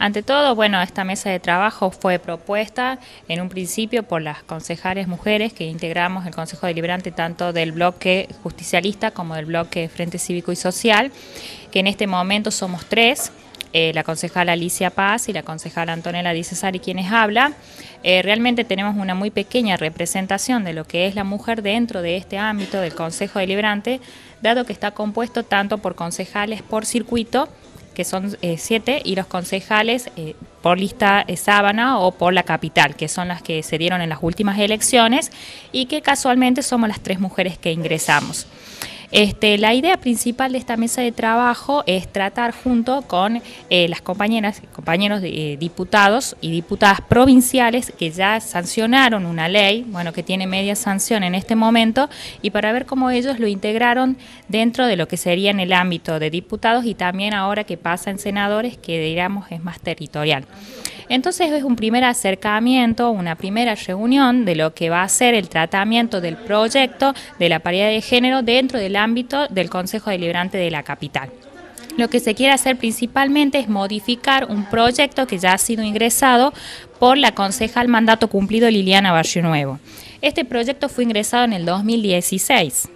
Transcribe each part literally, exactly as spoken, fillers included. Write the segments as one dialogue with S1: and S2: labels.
S1: Ante todo, bueno, esta mesa de trabajo fue propuesta en un principio por las concejales mujeres que integramos el Consejo Deliberante tanto del bloque justicialista como del bloque Frente Cívico y Social, que en este momento somos tres, eh, la concejala Alicia Paz y la concejala Antonella Di Cesari quienes hablan. Eh, realmente tenemos una muy pequeña representación de lo que es la mujer dentro de este ámbito del Consejo Deliberante, dado que está compuesto tanto por concejales por circuito, que son eh, siete, y los concejales eh, por lista eh, sábana o por la capital, que son las que se dieron en las últimas elecciones y que casualmente somos las tres mujeres que ingresamos. Este, la idea principal de esta mesa de trabajo es tratar junto con eh, las compañeras y compañeros de, eh, diputados y diputadas provinciales que ya sancionaron una ley, bueno, que tiene media sanción en este momento, y para ver cómo ellos lo integraron dentro de lo que sería en el ámbito de diputados y también ahora que pasa en senadores, que digamos es más territorial. Entonces es un primer acercamiento, una primera reunión de lo que va a ser el tratamiento del proyecto de la paridad de género dentro del ámbito del Consejo Deliberante de la capital. Lo que se quiere hacer principalmente es modificar un proyecto que ya ha sido ingresado por la concejal mandato cumplido Liliana Barrio Nuevo. Este proyecto fue ingresado en el dos mil dieciséis.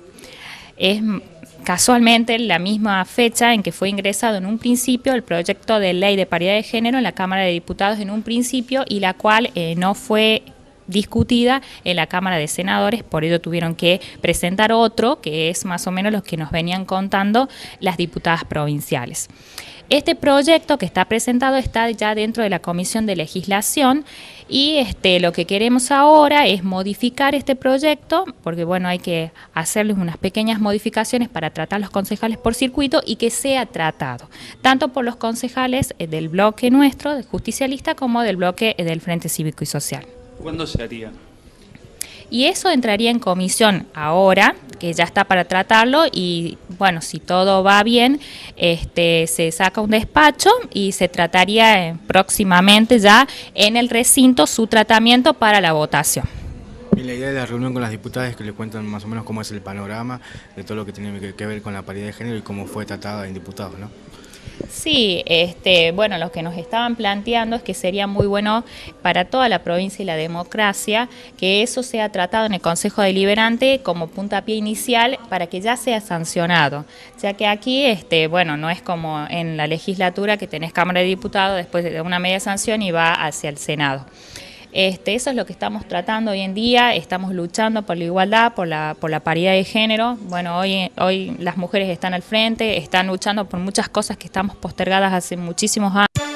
S1: Es casualmente la misma fecha en que fue ingresado en un principio el proyecto de ley de paridad de género en la Cámara de Diputados en un principio y la cual eh, no fue discutida en la Cámara de Senadores, por ello tuvieron que presentar otro, que es más o menos lo que nos venían contando las diputadas provinciales. Este proyecto que está presentado está ya dentro de la Comisión de Legislación y este, lo que queremos ahora es modificar este proyecto, porque bueno, hay que hacerles unas pequeñas modificaciones para tratar los concejales por circuito y que sea tratado, tanto por los concejales del bloque nuestro, del justicialista, como del bloque del Frente Cívico y Social.
S2: ¿Cuándo se haría?
S1: Y eso entraría en comisión ahora, que ya está para tratarlo y bueno, si todo va bien, este, se saca un despacho y se trataría eh, próximamente ya en el recinto su tratamiento para la votación.
S3: Y la idea de la reunión con las diputadas es que le cuentan más o menos cómo es el panorama de todo lo que tiene que ver con la paridad de género y cómo fue tratada en diputados, ¿no?
S1: Sí, este, bueno, lo que nos estaban planteando es que sería muy bueno para toda la provincia y la democracia que eso sea tratado en el Consejo Deliberante como puntapié inicial para que ya sea sancionado, ya que aquí, este, bueno, no es como en la legislatura que tenés Cámara de Diputados después de una media sanción y va hacia el Senado. Este, eso es lo que estamos tratando hoy en día, estamos luchando por la igualdad, por la, por la paridad de género. Bueno, hoy, hoy las mujeres están al frente, están luchando por muchas cosas que estamos postergadas hace muchísimos años.